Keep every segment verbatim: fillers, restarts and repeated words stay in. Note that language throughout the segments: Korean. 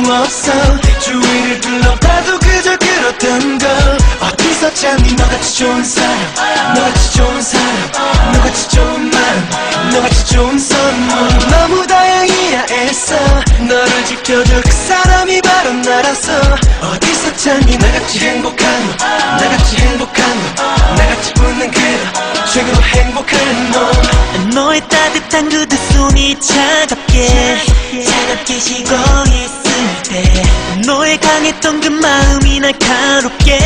없어. 주위를 둘러봐도 그저 그렇던 걸. 어디서 찾니 너같이 좋은 사람, 너같이 좋은 사람, 너같이 좋은 마음, 너같이 좋은 선물. 너무 다행이야 애써 너를 지켜줄 그 사람이 바로 나라서. 어디서 찾니 나같이 행복한 너, 나같이 행복한 너, 나같이 웃는 그너, 최고로 행복한 너. 너의 따뜻한 그 두 손이 차갑게 차갑게 식어 있을 때, 너의 강했던 그 마음이 날카롭게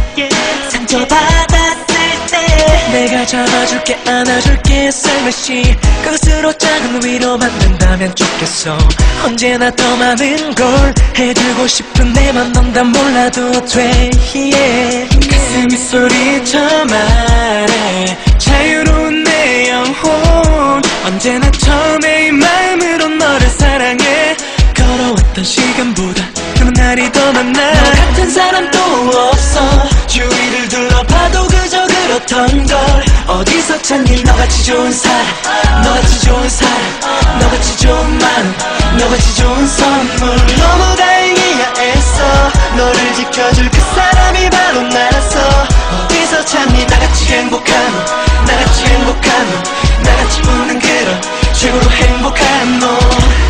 상처받았을 때, 내가 잡아줄게 안아줄게 살며시. 그것으로 작은 위로만 된다면 좋겠어. 언제나 더 많은 걸 해주고 싶은 내 맘 넌 다 몰라도 돼. yeah. 가슴이 소리쳐 말해 자유로운 내 영혼. 언제나 처음에 이 마음으로 너를 사랑해. 걸어왔던 시간보다 그런 날이 더 많아. 너 같은 사람 또 없어. 주위를 둘러봐도 그저 그렇던 걸. 어디서 찾니 너같이 좋은 사람, 너같이 좋은 사람, 너같이 좋은 마음, 너같이 좋은 선물. 너무 다행이야 애써 너를 지켜줄 그 사람이 바로 나라서. 어디서 찾니 나같이 행복한 너, 나같이 행복한 너, 나같이 웃는 그런 최고로 행복한 너.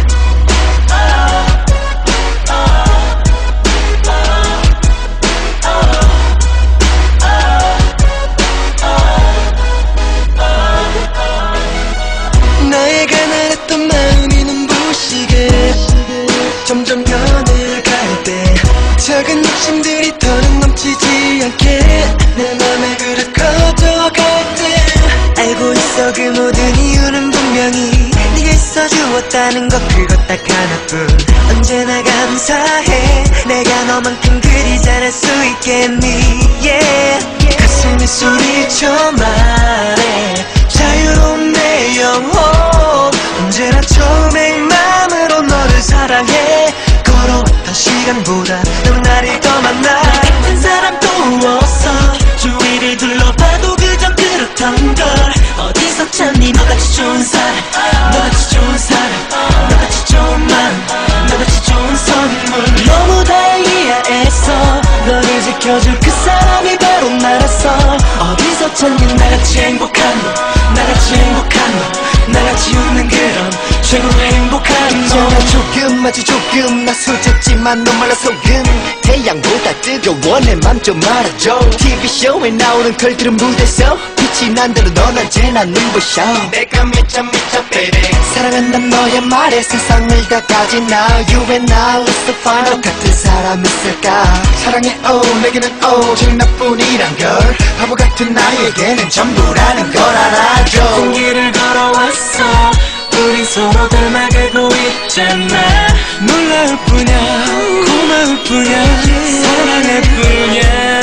나의 가난했던 마음이 눈부시게 점점 변해갈 때, 작은 욕심들이 더는 넘치지 않게 내 맘에 그릇 커져갈 때, 알고 있어 그 모든 이유는 분명히 네가 있어주었다는 것, 그것 딱 하나뿐. 언제나 감사해 내가 너만큼 그리 잘할 수 있겠니. yeah. 가슴이 소리쳐 말해 자유로운 내 영혼. 언제나 처음에 이 마음으로 너를 사랑해. 걸어왔던 시간보다 너무 날이 더 많아. 너 같은 사람 또 없어. 주위를 둘러봐도 그저 그렇던 걸. 어디서 찾니 너같이 좋은 사람, 너같이 좋은 사람, 너같이 좋은 마음, 너같이 좋은 선물. 너무 다행이야 애써 너를 지켜줄 그 사람이 바로 나라서. 어디서 찾니 나같이 행복한 너, 나같이 행복한 너, 나같이 웃는 그런 최고로 행복한 너. 있잖아 조금 아주 조금 나 솔직지만 너 말라 속은 태양보다 뜨거워 내 맘 좀 알아줘. 티비쇼에 나오는 걸들은 무대서 빛이 난 대로 넌 언제나 눈부셔. 내가 미쳐 미쳐 baby. 사랑한단 너의 말에 세상을 다 가진 나. You and I let's find. 너 같은 사람 있을까. 사랑해 oh 내게는 오직 나뿐이란 걸. 바보 같은 나에게는 전부라는 걸 알아줘. 공기를 걸어왔어 우리 서로 닮아가고 있잖아. 놀라울 뿐이야 고마울 뿐이야 사랑할 뿐이야.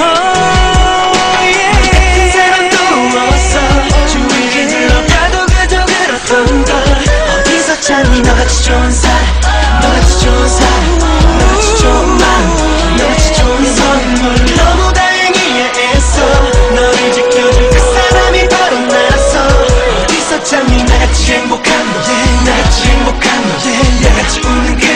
oh, yeah. 같은 사람도 없어. 주위를 둘러봐도 그저 그렇던 걸. 어디서 찾니 너같이 좋은 사람, 너같이 좋은 사람, 너같이 좋은 마음, 너같이 좋은 선물. 너무 다행이야 애써 너를 지켜줄 그 사람이 바로 나라서. 어디서 찾니 나같이 행복한 너, 나같이 행복한 너, 나같이 웃는 그